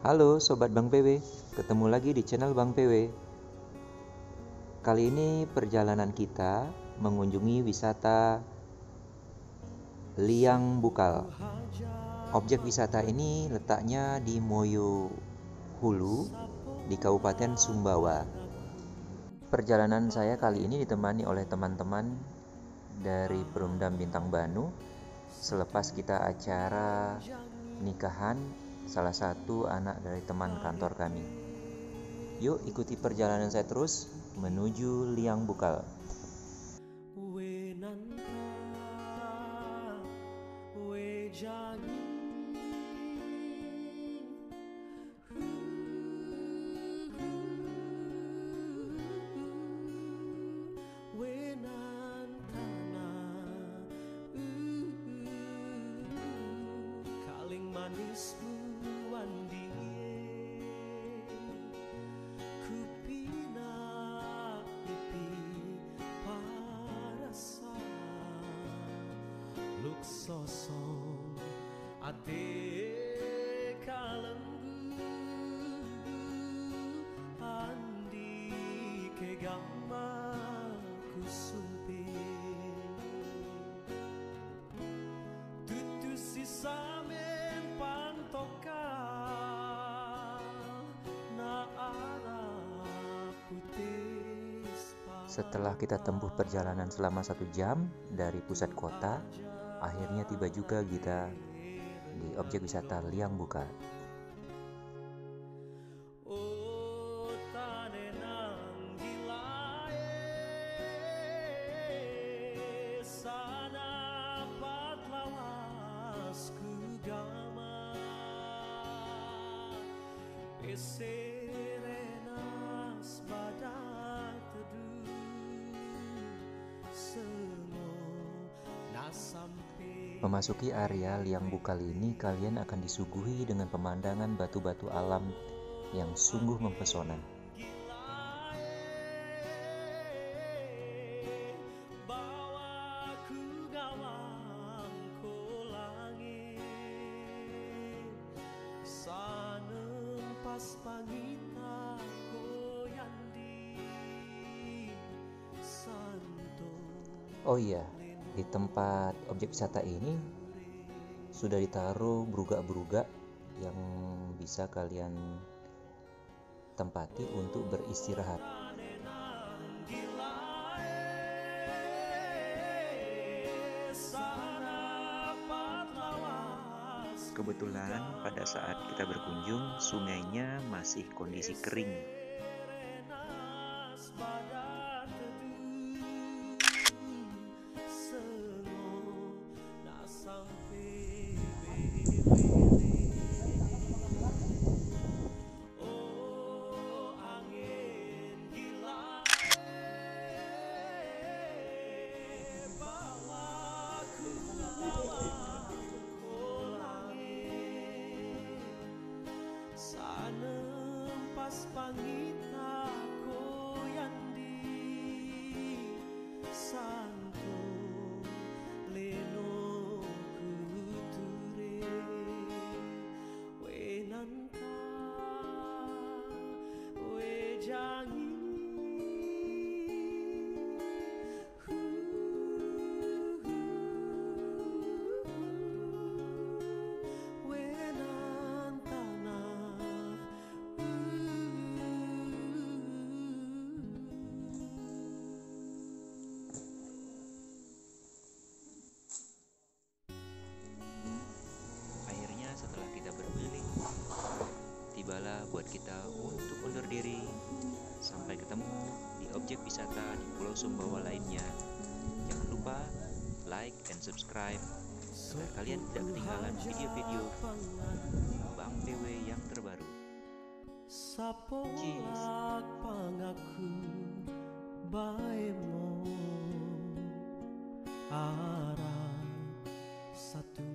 Halo Sobat Bang PW, ketemu lagi di channel Bang PW. Kali ini perjalanan kita mengunjungi wisata Liang Bukal. Objek wisata ini letaknya di Moyo Hulu di Kabupaten Sumbawa. Perjalanan saya kali ini ditemani oleh teman-teman dari Perumdam Bintang Banu selepas kita acara nikahan salah satu anak dari teman kantor kami. Yuk ikuti perjalanan saya terus menuju Liang Bukal. Sosong ate kalenggu andi ke gamma kusumpe tutu sisamen pantoka na ara putih. Setelah kita tempuh perjalanan selama 1 jam dari pusat kota, akhirnya tiba juga kita di objek wisata Liang Bukal. Memasuki area Liang Bukal ini, kalian akan disuguhi dengan pemandangan batu-batu alam yang sungguh mempesona. Oh iya, di tempat objek wisata ini sudah ditaruh berugak-berugak yang bisa kalian tempati untuk beristirahat. Kebetulan pada saat kita berkunjung, sungainya masih kondisi kering. Tibalah buat kita untuk undur diri. Sampai ketemu di objek wisata di Pulau Sumbawa lainnya. Jangan lupa like dan subscribe agar kalian tidak ketinggalan video-video Bang PW yang terbaru. Cheers.